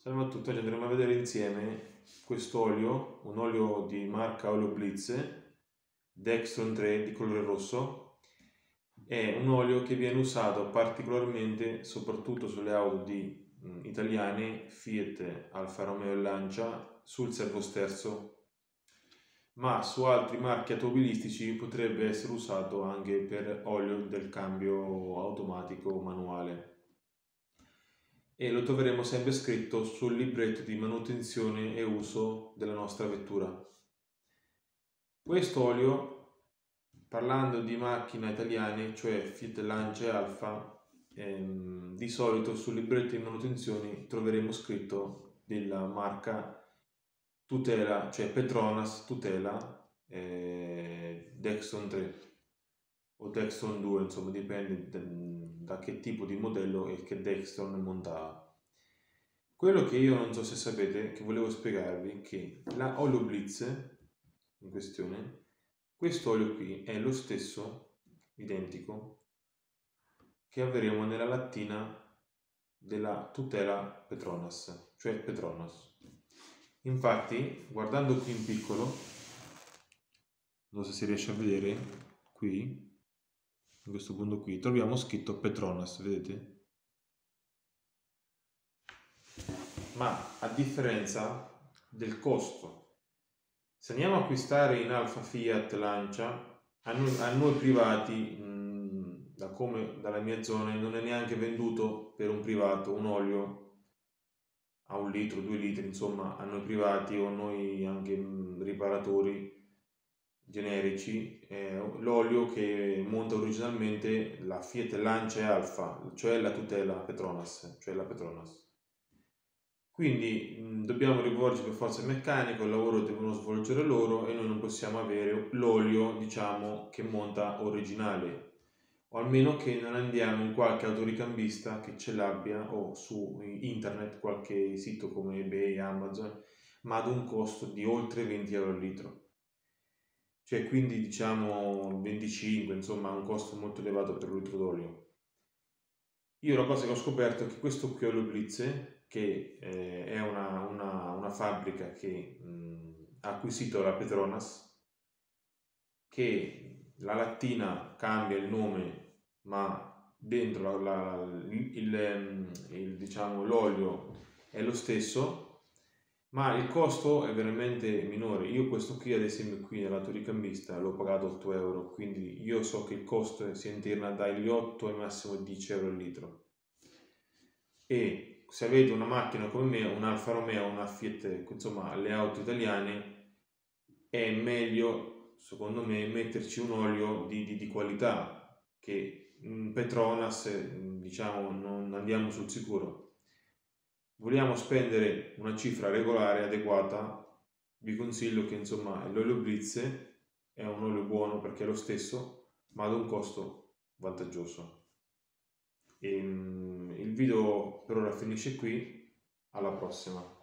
Salve a tutti, oggi andremo a vedere insieme quest'olio, un olio di marca Olio Blitz, Dextron 3 di colore rosso. È un olio che viene usato particolarmente soprattutto sulle auto di italiane Fiat, Alfa Romeo e Lancia sul servosterzo, ma su altri marchi automobilistici potrebbe essere usato anche per olio del cambio automatico manuale, e lo troveremo sempre scritto sul libretto di manutenzione e uso della nostra vettura. Questo olio, parlando di macchine italiane, cioè Fiat, Lancia e Alfa, di solito sul libretto di manutenzione troveremo scritto della marca Tutela, cioè Petronas Tutela Dextron 3 o Dextron 2, insomma dipende da che tipo di modello e che Dextron monta. Quello che io non so se sapete, che volevo spiegarvi, che la Olio Blitz in questione, questo olio qui è lo stesso, identico, che avremo nella lattina della Tutela Petronas, cioè Petronas. Infatti, guardando qui in piccolo, non so se si riesce a vedere, qui, in questo punto qui, troviamo scritto Petronas, vedete? Ma a differenza del costo, se andiamo a acquistare in Alfa, Fiat, Lancia, a noi privati, dalla mia zona, non è neanche venduto per un privato un olio a 1 litro, 2 litri, insomma, a noi privati o a noi anche riparatori generici, l'olio che monta originalmente la Fiat, Lancia e Alfa, cioè la Tutela Petronas, cioè la Petronas. Quindi dobbiamo rivolgerci per forza al meccanico, il lavoro devono svolgere loro e noi non possiamo avere l'olio, diciamo, che monta originale, o almeno che non andiamo in qualche autoricambista che ce l'abbia o su internet, qualche sito come eBay, Amazon, ma ad un costo di oltre 20 euro al litro. Cioè quindi diciamo 25, insomma un costo molto elevato per un litro d'olio. Io la cosa che ho scoperto è che questo qui Olio Blitz, che è una fabbrica che ha acquisito la Petronas, che la lattina cambia il nome, ma dentro diciamo, l'olio è lo stesso, ma il costo è veramente minore. Io questo qui, ad esempio, qui nell'autoricambista l'ho pagato 8 euro, quindi io so che il costo si interna dagli 8 ai massimo 10 euro al litro. E se avete una macchina come me, un Alfa Romeo, una Fiat, insomma le auto italiane, è meglio secondo me metterci un olio di qualità, che Petronas, diciamo, non andiamo sul sicuro. Vogliamo spendere una cifra regolare adeguata, vi consiglio che insomma l'olio Blitz è un olio buono perché è lo stesso, ma ad un costo vantaggioso. Il video per ora finisce qui, alla prossima.